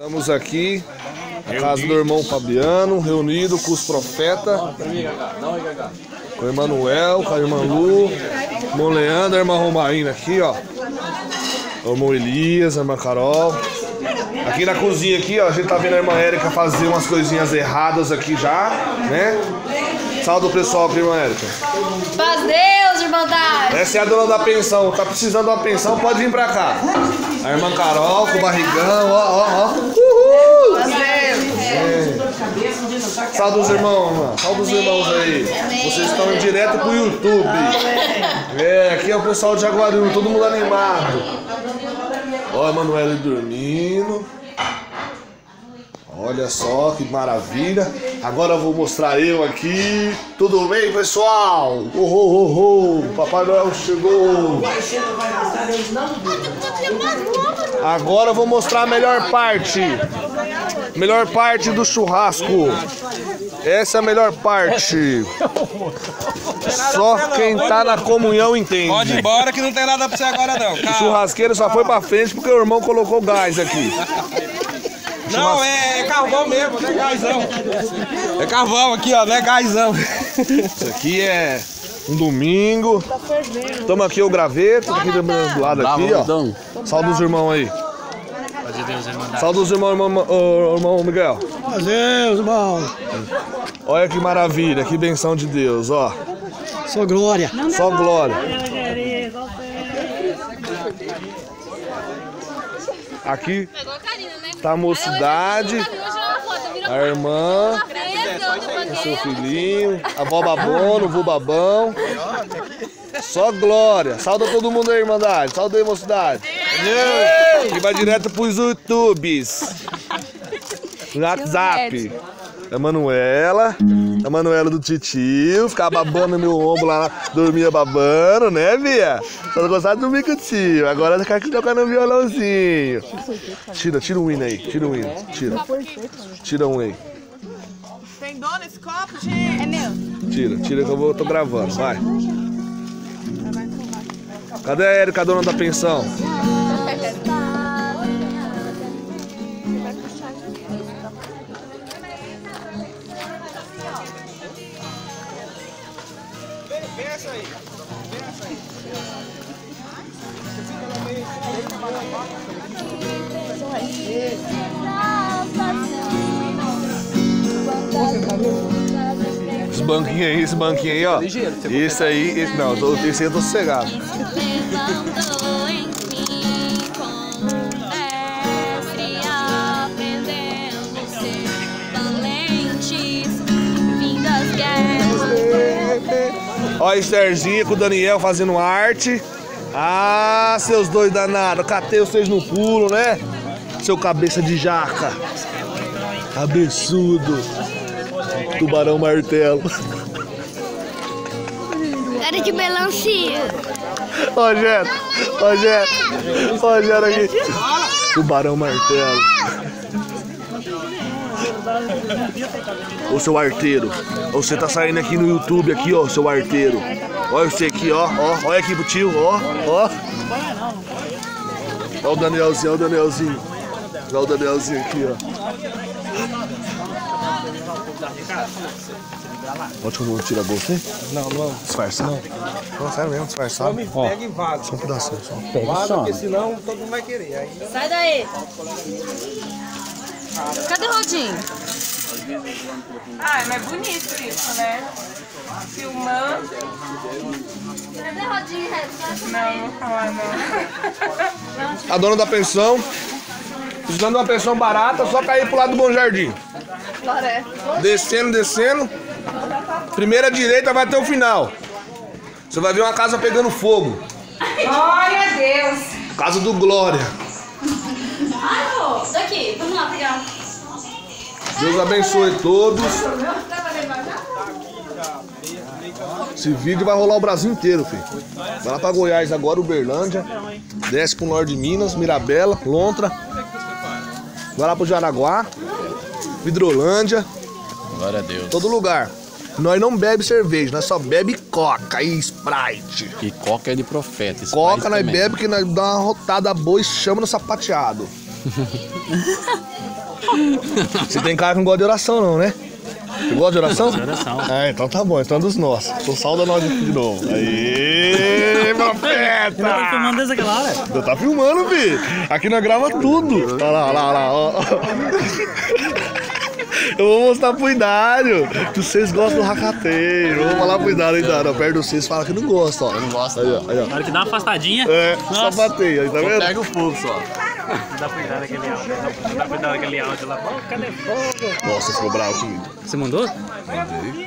Estamos aqui na casa do irmão Fabiano, reunido com os profetas, com o Emanuel, com a irmã Lu, o irmão Leandro, a irmã Romaína aqui, ó. O irmão Elias, a irmã Carol. Aqui na cozinha aqui, ó, a gente tá vendo a irmã Érica fazer umas coisinhas erradas aqui já, né? Salve o pessoal aqui, irmã Érica. Paz Deus, irmandade. Essa é a dona da pensão. Tá precisando de uma pensão, pode vir pra cá. A irmã Carol com o barrigão, ó. Uhul! Paz Deus. Salve os irmãos, irmã. Salve os irmãos aí. Vocês estão em direto pro YouTube. Aqui é o pessoal de Jaguariúna, todo mundo animado. Ó, a Emanuele dormindo. Olha só que maravilha. Agora eu vou mostrar eu aqui. Tudo bem, pessoal? Papai Noel chegou. Agora eu vou mostrar a melhor parte. Melhor parte do churrasco. Essa é a melhor parte. Só quem tá na comunhão entende. Pode ir embora que não tem nada pra você agora não. O churrasqueiro só foi pra frente porque o irmão colocou gás aqui. Não, é carvão mesmo, não é gásão. É carvão aqui, ó, não é gásão. Isso aqui é um domingo. Estamos aqui o graveto, aqui do lado aqui, ó. Salve os irmãos aí. Salve os irmãos, irmão Miguel. Deus, irmão. Olha que maravilha, que benção de Deus, ó. Só glória. Só glória. Aqui tá a mocidade, a irmã, o seu filhinho, a avó Babono, o vô Babão. Só glória. Salda todo mundo aí, irmandade. Salda aí, mocidade. E vai direto pros YouTubes. No WhatsApp. A Manuela do titio, ficava babando no meu ombro lá, dormia babando, né, Bia? Só não gostava de dormir com o tio, agora ela quer que tocar no violãozinho. Tira um hino aí, tira um hino, tira um aí. Tem dor nesse copo, gente? É meu. Tira que eu tô gravando, vai. Cadê a Érica, a dona da pensão? Pensa aí. Esse banquinho aí, ó. Esse aí, não, esse aí eu tô sossegado. Ó a Estherzinha com o Daniel fazendo arte. Ah, seus dois danados. Catei vocês no pulo, né? Seu cabeça de jaca. Cabeçudo. Tubarão martelo. Cara de melancia. Ó, Jero aqui. Tubarão martelo. Ô, seu arteiro. Você tá saindo aqui no YouTube, aqui, ó, seu arteiro. Olha você aqui, ó. Olha aqui pro tio, ó. Olha o Danielzinho, Olha o Danielzinho aqui, ó. Pode que eu não tiro a bolsa, hein? Não. Disfarçar? Não, sério mesmo, disfarçar. Pega e vaza. Só um pedacinho, só. Vaza, porque senão todo mundo vai querer. Aí... Sai daí. Cadê o Rodinho? Ah, mas bonito isso, né? Filmando. Cadê o Rodinho? Não vou falar não. A dona da pensão, precisando de uma pensão barata, só cair pro lado do Bom Jardim. Descendo. Primeira direita vai até o final. Você vai ver uma casa pegando fogo. Glória a Deus. Casa do Glória. Ai, daqui, vamos lá pegar. Deus abençoe todos. Esse vídeo vai rolar o Brasil inteiro, filho. Vai lá pra Goiás agora, Uberlândia. Desce pro norte de Minas, Mirabela, Lontra. Vai lá pro Jaraguá, Vidrolândia. Glória a Deus. Todo lugar. Nós não bebe cerveja, nós só bebe coca e Sprite. E coca é de profeta. Coca nós bebe que nós dá uma rotada boa e chama no sapateado. Você tem cara que não gosta de oração, não, né? Você gosta de oração? Oração. Ah, então tá bom, então é dos nossos. Então salda nós aqui de novo. Aê, profeta! Tá filmando desde aquela hora? Tá filmando, filho. Aqui nós grava tudo. Olha lá, olha lá, olha lá. Ó. Eu vou mostrar pro Idário que vocês gostam do racateiro. Eu vou falar pro Idário, Idário. Perto de vocês fala que não gosta, ó. Eu não gosto. Aí, ó. Na hora que dá uma afastadinha. É, só bater, aí, tá vendo? Pega o fogo só. Não dá pra cuidar daquele áudio. Não dá pra cuidar daquele áudio lá. Pô, cadê fogo? Nossa, ficou bravo comigo. Você mandou? Mandei.